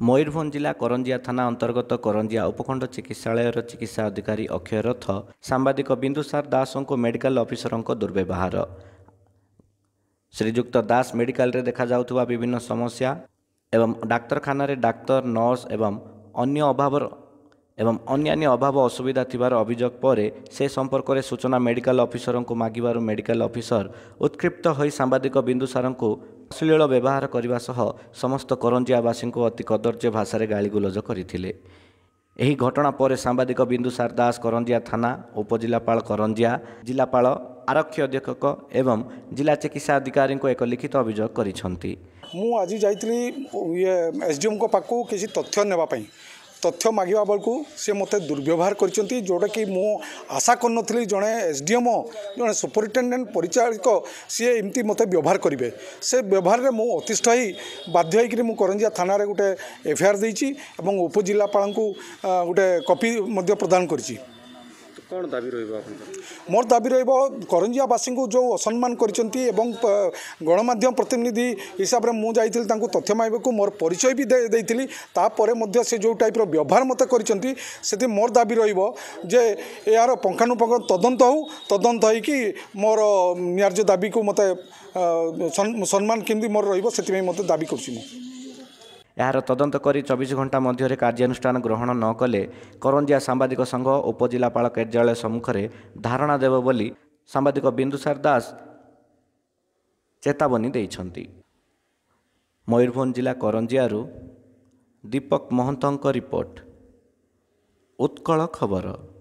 मयूरभंज जिला करंजिया थाना अंतर्गत करंजिया उपखंड चिकित्सालय चिकित्सा अधिकारी अक्षय रथ सांबादिक बिंदुसार दास को मेडिकल ऑफिसर दुर्व्यवहार। श्रीजुक्त दास मेडिकल रे देखा जाउथुवा विभिन्न समस्या एवं डाक्तरखाना रे डाक्तर नर्स एवं अन्यान्य अभाव असुविधा थिबार अभियोग पर से संपर्क में सूचना मेडिकल ऑफिसर को मागिबारु मेडिकल ऑफिसर उत्क्षिप्त होई सांबादिक बिंदुसार को अश्लील व्यवहार करने सह समस्त करंजियावासी को अति कदर्य भाषा गालीगुलज करथिले। एही घटना पर सांबादिक बिंदुसार दास करंजिया थाना उपजिलापाल करंजिया जिलापाल आरक्षी अधीक्षक एवं जिला चिकित्सा अधिकारी को एक लिखित अभियोग करिसंती। मु आज जाइतली एसडीएम को पाखु किसी तथ्य नेबा पई तथ्य मागिबा बेलू सी मत दुर्व्यवहार करछंती जोटा कि मु आशा करनथली जड़े एसडीएम जड़े सुपरिटेडेंट परिचालक सी एमती मत व्यवहार करेंगे से व्यवहार में मु अतिष्ठ ही बाध्य होकर मु करंजिया थाना रे गोटे एफआईआर देइछि एवं उपजिलापाल को गोटे कॉपी प्रदान करिछि। कौन दाबी रहिबो मोर दाबी रहिबो करंजियावासी को जो असम्मान करिसंती एवं गणमाध्यम प्रतिनिधि हिसाब रे मु जाइथिल तांको तथ्य माइबे को मोर परिचय भी देइथिली तापरे मध्य से जो टाइप रो व्यवहार मते करिसंती सेति मोर दाबी रहिबो जे यार पंखानुपंख तदंत होई कि मोर न्याय्य दाबी को मते सम्मान केमदी मोर रहिबो सेति मते दाबी करछि। यार तदंत करी 24 घंटा मध्य कार्यानुष्ठान ग्रहण न कले करंजिया सांबादिक संघ उपजिलापाल कार्यालय सम्मुखें धारणा देव बोली सांबादिक बिंदुसार दास चेतावनी देइछंती। मयूरभंज जिला करंजियारू दीपक महंतଙ୍କ रिपोर्ट उत्कल खबर।